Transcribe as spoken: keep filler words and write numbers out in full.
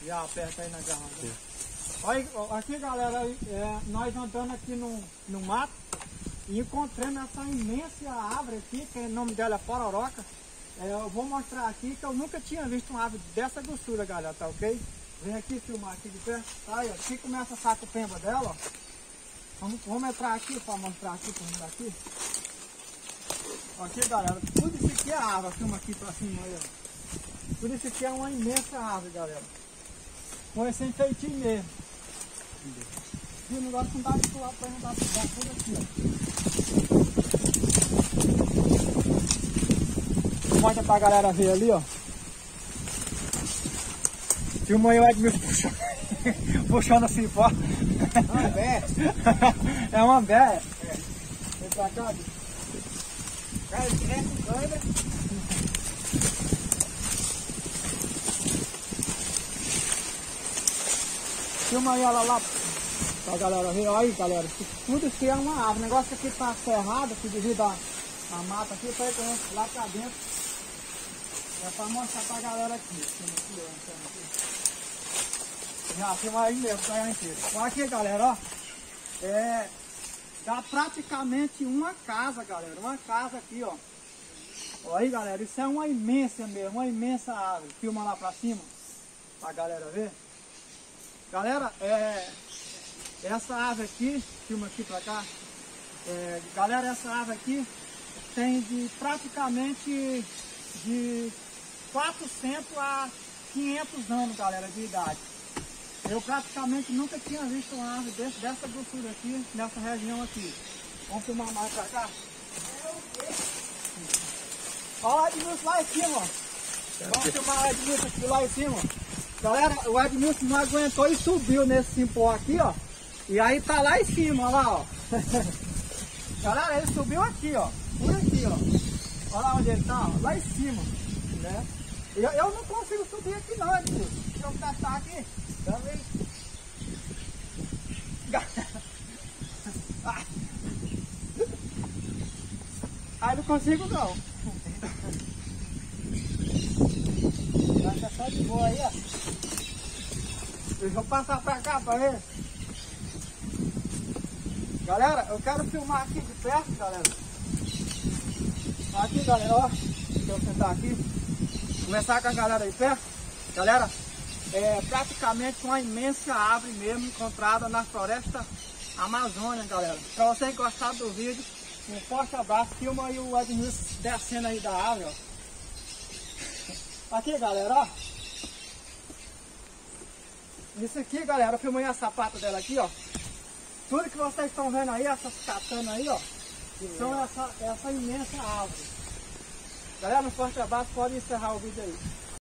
Já aperta aí na garrafa. Olha, aqui galera, é, nós andando aqui no, no mato e encontramos essa imensa árvore aqui, que o nome dela é pororoca. É, eu vou mostrar aqui que eu nunca tinha visto uma árvore dessa grossura, galera, tá ok? Vem aqui filmar aqui de perto. Tá aí, ó. Aqui começa a saco-pemba dela, ó. Vamos, vamos entrar aqui para mostrar aqui pra gente aqui. Aqui, galera, tudo isso aqui é árvore. Filma aqui pra cima aí, ó. Tudo isso aqui é uma imensa árvore, galera. Com esse enfeitinho mesmo. E o negócio não dá de pular pra andar tudo aqui, ó. Mostra pra galera ver ali, ó. Filma aí o Edmilson puxando, puxando assim fora. Uma bé. É uma bé. É. Vem pra cá, bicho. Cara, direto com câmera. Filma aí ela lá pra galera ver. Olha aí, galera. Tudo isso é uma árvore. O negócio aqui tá cerrado, aqui devido a, a mata aqui, tá aí, lá pra dentro. É pra mostrar pra galera aqui. Filma aqui, ó, aqui. Já, filma aí mesmo, tá aí inteiro. Olha aqui, galera, ó. É... Dá praticamente uma casa, galera. Uma casa aqui, ó. Olha aí, galera. Isso é uma imensa mesmo, uma imensa árvore. Filma lá pra cima, pra galera ver. Galera, é... essa árvore aqui, filma aqui pra cá. É... Galera, essa árvore aqui tem de praticamente de quatrocentos a quinhentos anos, galera, de idade. Eu praticamente nunca tinha visto uma árvore desse, dessa grossura aqui, nessa região aqui. Vamos filmar mais pra cá? Olha o Edmilson lá em cima, ó. Vamos filmar o Edmilson aqui lá em cima. Galera, o Edmilson não aguentou e subiu nesse cipó aqui, ó. E aí tá lá em cima, olha lá, ó. Galera, ele subiu aqui, ó. Por aqui, ó. Olha lá onde ele tá, ó. Lá em cima, né? Eu, eu não consigo subir aqui não, Edmilson. Deixa eu testar aqui. Também. Ah, não consigo não. Vai tá só de boa aí, ó. Deixa eu passar pra cá pra ver. Galera, eu quero filmar aqui de perto, galera. Aqui, galera, ó. Deixa eu sentar aqui. Começar com a galera aí perto. Galera, é praticamente uma imensa árvore mesmo encontrada na floresta Amazônia, galera. Pra vocês gostarem do vídeo, um forte abraço. Filma aí o Edmilson descendo aí da árvore, ó. Aqui, galera, ó. Isso aqui, galera, eu filmei a sapata dela aqui, ó. Tudo que vocês estão vendo aí, essas catanas aí, ó, são essa, essa imensa árvore. Galera, um forte abraço, pode encerrar o vídeo aí.